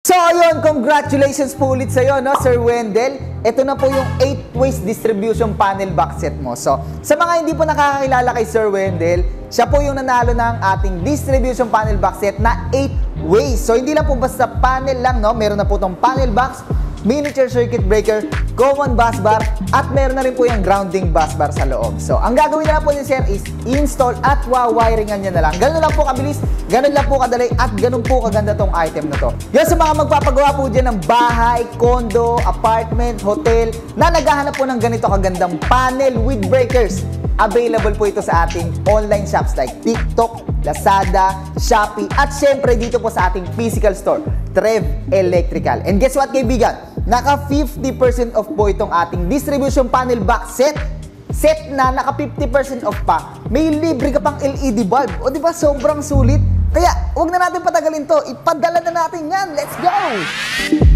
So ayun, congratulations po ulit sa'yo, no, Sir Wendell. Ito na po yung 8 ways distribution panel box set mo. So, sa mga hindi po nakakakilala kay Sir Wendell, siya po yung nanalo ng ating distribution panel box set na 8 ways. So, hindi lang po basta panel lang, no? Meron na po itong panel box, miniature circuit breaker, common bus bar, at meron na rin po yung grounding bus bar sa loob. So, ang gagawin na lang po ni Sir is install at wawiringan niya na lang. Ganun lang po kabilis, ganun lang po kadali, at ganun po kaganda tong item na to. Yan sa mga magpapagawa po dyan ng bahay, condo, apartment, hotel, na naghahanap po ng ganito kagandang panel with breakers. Available po ito sa ating online shops like TikTok, Lazada, Shopee, at syempre dito po sa ating physical store, Trev Electrical. And guess what, kaibigan? Naka 50% off po itong ating distribution panel box set. Set na naka 50% off pa. May libre ka pang LED bulb. O diba, sobrang sulit. Kaya, huwag na natin patagalin to. Ipadala na natin yan. Let's go!